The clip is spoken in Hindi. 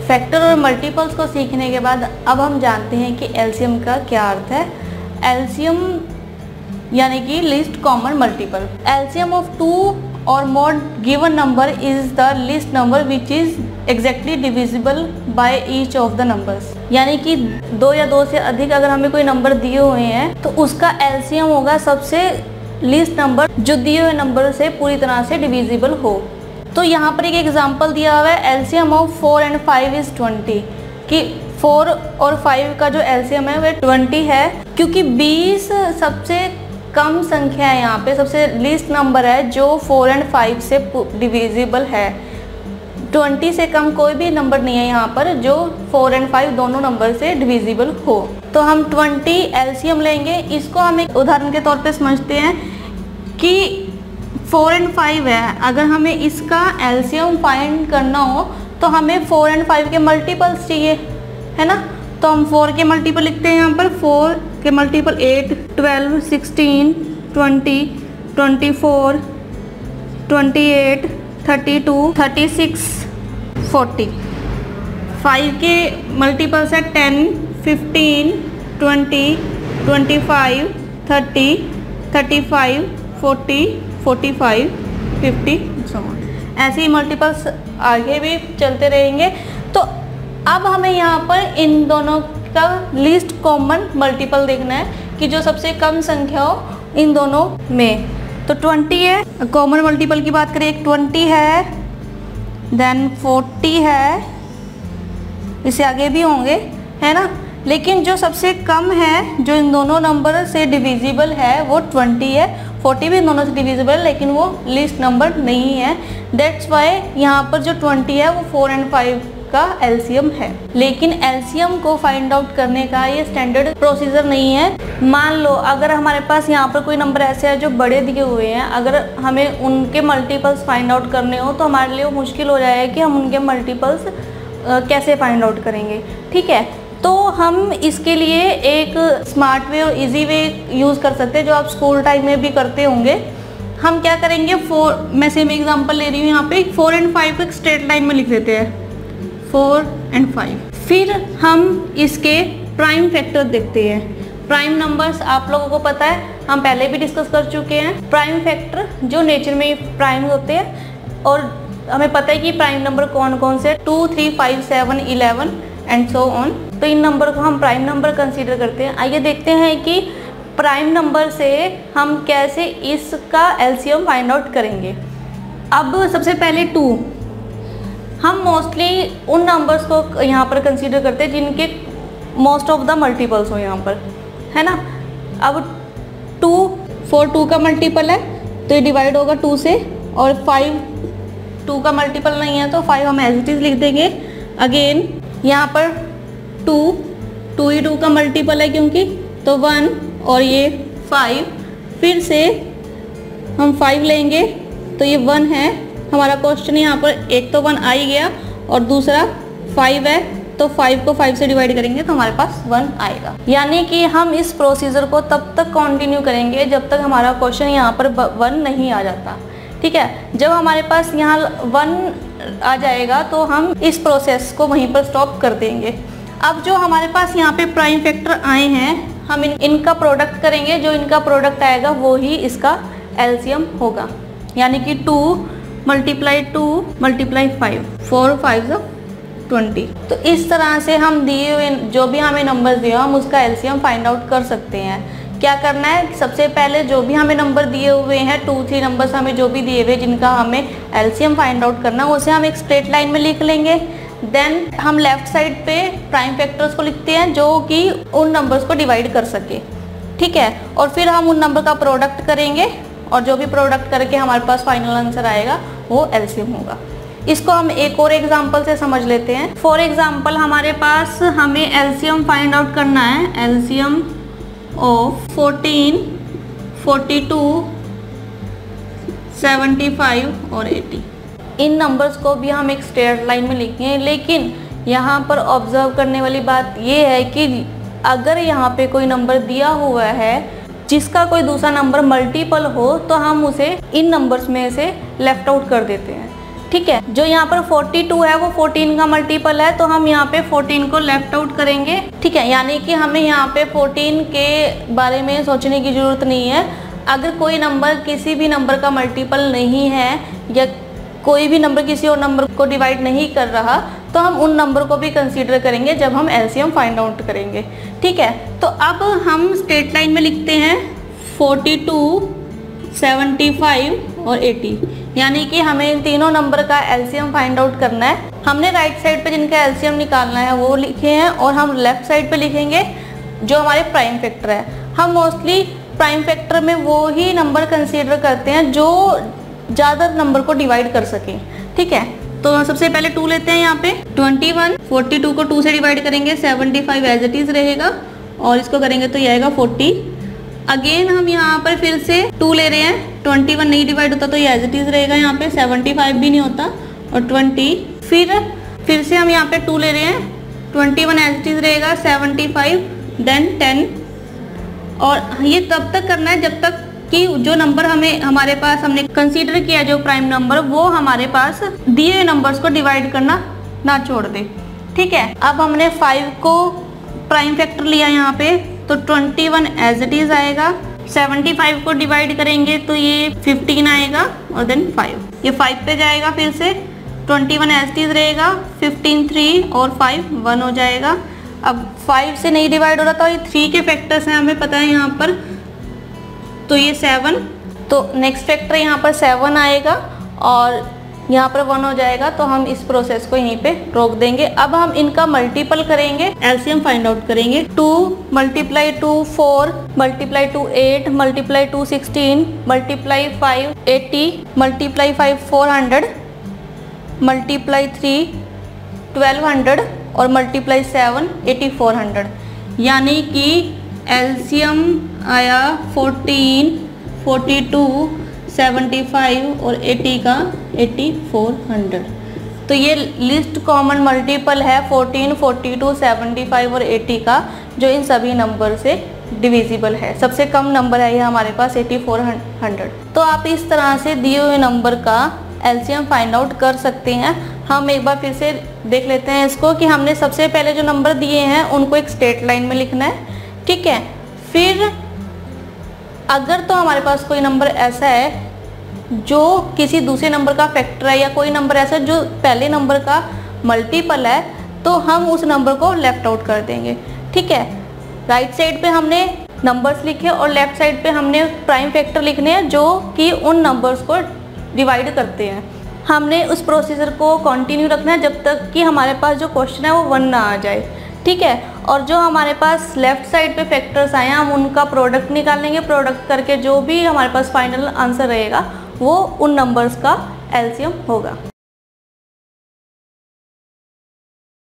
फैक्टर और मल्टीपल्स को सीखने के बाद अब हम जानते हैं कि एलसीएम का क्या अर्थ है। एलसीएम यानी कि least common multiple. LCM of two और more given number is the least number which is exactly divisible by each of the numbers. यानी कि दो या दो से अधिक अगर हमें कोई नंबर दिए हुए हैं तो उसका एलसीएम होगा सबसे लीस्ट नंबर जो दिए हुए नंबर से पूरी तरह से डिविजिबल हो। तो यहाँ पर एक एग्जांपल दिया हुआ है, एलसीएम ऑफ 4 and 5 इज 20, कि 4 और 5 का जो एलसीएम है वह 20 है, क्योंकि 20 सबसे कम संख्या है, यहाँ पे सबसे लीस्ट नंबर है जो 4 and 5 से डिविजिबल है। 20 से कम कोई भी नंबर नहीं है यहाँ पर जो 4 and 5 दोनों नंबर से डिविजिबल हो। तो हम 20 एलसीएम लेंगे। इसको हम एक उदाहरण के तौर पे समझते हैं कि 4 and 5 है, अगर हमें इसका एलसीएम फाइंड करना हो तो हमें 4 and 5 के मल्टीपल्स चाहिए, है ना। तो हम 4 के मल्टीपल लिखते हैं यहाँ पर। 4 के मल्टीपल 8, 12, 16, 20, 24, 28, 32, 36, 40। 5 के मल्टीपल्स है 10, 15, 20, 25, 30, 35, 40, 45, 50 so on। ऐसे ही मल्टीपल्स आगे भी चलते रहेंगे। तो अब हमें यहाँ पर इन दोनों का लीस्ट कॉमन मल्टीपल देखना है कि जो सबसे कम संख्या हो इन दोनों में। तो 20 है, कॉमन मल्टीपल की बात करें, एक 20 है, देन 40 है, इससे आगे भी होंगे, है ना। लेकिन जो सबसे कम है जो इन दोनों नंबर से डिविजिबल है वो 20 है। 40 भी इन दोनों से डिविजिबल है लेकिन वो लीस्ट नंबर नहीं है। दैट्स वाई यहाँ पर जो 20 है वो 4 and 5 का एलसीएम है। लेकिन एलसीएम को फाइंड आउट करने का ये स्टैंडर्ड प्रोसीजर नहीं है। मान लो अगर हमारे पास यहाँ पर कोई नंबर ऐसे है जो बड़े दिए हुए हैं, अगर हमें उनके मल्टीपल्स फाइंड आउट करने हो तो हमारे लिए मुश्किल हो जाएगा कि हम उनके मल्टीपल्स कैसे फाइंड आउट करेंगे। ठीक है, तो हम इसके लिए एक स्मार्ट वे और इजी वे यूज़ कर सकते हैं जो आप स्कूल टाइम में भी करते होंगे। हम क्या करेंगे, मैं सेम एग्जांपल ले रही हूँ यहाँ पे। 4 and 5 को एक स्ट्रेट लाइन में लिख देते हैं, 4 and 5। फिर हम इसके प्राइम फैक्टर देखते हैं। प्राइम नंबर्स आप लोगों को पता है, हम पहले भी डिस्कस कर चुके हैं। प्राइम फैक्टर जो नेचर में प्राइम होते हैं और हमें पता है कि प्राइम नंबर कौन कौन से 2, 3, 5, 7, 11 एंड सो ऑन। तो इन नंबर को हम प्राइम नंबर कंसीडर करते हैं। आइए देखते हैं कि प्राइम नंबर से हम कैसे इसका एलसीएम फाइंड आउट करेंगे। अब सबसे पहले 2, हम मोस्टली उन नंबर्स को यहाँ पर कंसीडर करते हैं जिनके मोस्ट ऑफ द मल्टीपल्स हो यहाँ पर, है ना। अब 4 2 का मल्टीपल है तो ये डिवाइड होगा 2 से, और 5 2 का मल्टीपल नहीं है तो 5 हम एज इट इज लिख देंगे। अगेन यहाँ पर 2 ही 2 का मल्टीपल है क्योंकि, तो 1 और ये 5। फिर से हम 5 लेंगे तो ये 1 है। हमारा क्वेश्चन यहाँ पर एक तो 1 आ ही गया और दूसरा 5 है, तो 5 को 5 से डिवाइड करेंगे तो हमारे पास 1 आएगा। यानी कि हम इस प्रोसीजर को तब तक कंटिन्यू करेंगे जब तक हमारा क्वेश्चन यहाँ पर 1 नहीं आ जाता। ठीक है, जब हमारे पास यहाँ 1 आ जाएगा तो हम इस प्रोसेस को वहीं पर स्टॉप कर देंगे। अब जो हमारे पास यहाँ पे प्राइम फैक्टर आए हैं, हम इनका प्रोडक्ट करेंगे। जो इनका प्रोडक्ट आएगा वो ही इसका एलसीएम होगा। यानी कि 2 × 2 × 5, 4 5 20। तो इस तरह से हम दिए हुए जो भी हमें नंबर दिए हम उसका एलसीएम फाइंड आउट कर सकते हैं। क्या करना है, सबसे पहले जो भी हमें नंबर दिए हुए हैं 2 3 नंबर्स हमें जो भी दिए हुए जिनका हमें एलसीएम फाइंड आउट करना है उसे हम एक स्ट्रेट लाइन में लिख लेंगे। देन हम लेफ्ट साइड पे प्राइम फैक्टर्स को लिखते हैं जो कि उन नंबर्स को डिवाइड कर सके। ठीक है, और फिर हम उन नंबर का प्रोडक्ट करेंगे और जो भी प्रोडक्ट करके हमारे पास फाइनल आंसर आएगा वो एलसीएम होगा। इसको हम एक और एग्जांपल से समझ लेते हैं। फॉर एग्जांपल हमारे पास हमें एलसीएम फाइंड आउट करना है। एलसीएम ऑफ 14, 42, 75 और 80। इन नंबर्स को भी हम एक स्ट्रेट लाइन में लिखेंगे। लेकिन यहाँ पर ऑब्जर्व करने वाली बात ये है कि अगर यहाँ पे कोई नंबर दिया हुआ है जिसका कोई दूसरा नंबर मल्टीपल हो तो हम उसे इन नंबर्स में से लेफ्ट आउट कर देते हैं। ठीक है। जो यहाँ पर 42 है वो 14 का मल्टीपल है, तो हम यहाँ पे 14 को लेफ्ट आउट करेंगे, ठीक है। यानी कि हमें यहाँ पे 14 के बारे में सोचने की ज़रूरत नहीं है। अगर कोई नंबर किसी भी नंबर का मल्टीपल नहीं है या कोई भी नंबर किसी और नंबर को डिवाइड नहीं कर रहा, तो हम उन नंबर को भी कंसीडर करेंगे जब हम एलसीएम फाइंड आउट करेंगे, ठीक है। तो अब हम स्ट्रेट लाइन में लिखते हैं 42, 75 और 80, यानी कि हमें इन तीनों नंबर का एलसीएम फाइंड आउट करना है। हमने राइट साइड पे जिनका एलसीएम निकालना है वो लिखे हैं, और हम लेफ्ट साइड पे लिखेंगे जो हमारे प्राइम फैक्टर है। हम मोस्टली प्राइम फैक्टर में वो ही नंबर कंसीडर करते हैं जो ज़्यादा नंबर को डिवाइड कर सकें, ठीक है। तो सबसे पहले 2 लेते हैं यहाँ पे 21, 42 को 2 से डिवाइड करेंगे, 75 एज इट इज़ रहेगा, और इसको करेंगे तो ये आएगा 40। अगेन हम यहाँ पर फिर से 2 ले रहे हैं, 21 नहीं डिवाइड होता तो ये एज इट इज़ रहेगा, यहाँ पे 75 भी नहीं होता, और 20। फिर से हम यहाँ पे 2 ले रहे हैं, 21 एज इट इज़ रहेगा, 75 देन 10, और ये तब तक करना है जब तक कि जो नंबर हमारे पास हमने कंसीडर किया जो प्राइम नंबर, वो हमारे पास दिए हुए नंबर्स को डिवाइड करना ना छोड़ दे, ठीक है। अब हमने 5 को प्राइम फैक्टर लिया यहाँ पे, तो 21 एज इट इज़ आएगा, 75 को डिवाइड करेंगे तो ये 15 आएगा, और देन 5, ये 5 पे जाएगा, फिर से 21 एज इट इज़ रहेगा, 15 3 और 5 1 हो जाएगा। अब 5 से नहीं डिवाइड हो रहा था, ये 3 के फैक्टर्स हैं हमें पता है यहाँ पर, तो ये 7, तो नेक्स्ट फैक्टर यहाँ पर 7 आएगा और यहाँ पर 1 हो जाएगा, तो हम इस प्रोसेस को यहीं पे रोक देंगे। अब हम इनका मल्टीपल करेंगे, एलसीएम फाइंड आउट करेंगे। 2 multiply 2 4, multiply 2 8, multiply 2 16, multiply 5 80, multiply 5 400, multiply 3 1200 और मल्टीप्लाई 7 8400, यानी कि एलसीएम आया 14, 42, 75 और 80 का 8400। तो ये लिस्ट कॉमन मल्टीपल है 14, 42, 75 और 80 का, जो इन सभी नंबर से डिविजिबल है। सबसे कम नंबर है ये हमारे पास 8400। तो आप इस तरह से दिए हुए नंबर का एलसीएम फाइंड आउट कर सकते हैं। हम एक बार फिर से देख लेते हैं इसको कि हमने सबसे पहले जो नंबर दिए हैं उनको एक स्ट्रेट लाइन में लिखना है, ठीक है। फिर अगर तो हमारे पास कोई नंबर ऐसा है जो किसी दूसरे नंबर का फैक्टर है, या कोई नंबर ऐसा जो पहले नंबर का मल्टीपल है, तो हम उस नंबर को लेफ्ट आउट कर देंगे, ठीक है। राइट साइड पे हमने नंबर्स लिखे और लेफ्ट साइड पे हमने प्राइम फैक्टर लिखने हैं जो कि उन नंबर्स को डिवाइड करते हैं। हमने उस प्रोसीजर को कंटिन्यू रखना है जब तक कि हमारे पास जो क्वेश्चन है वो 1 ना आ जाए, ठीक है। और जो हमारे पास लेफ्ट साइड पे फैक्टर्स आए हैं हम उनका प्रोडक्ट निकालेंगे, प्रोडक्ट करके जो भी हमारे पास फाइनल आंसर रहेगा वो उन नंबर्स का एलसीएम होगा।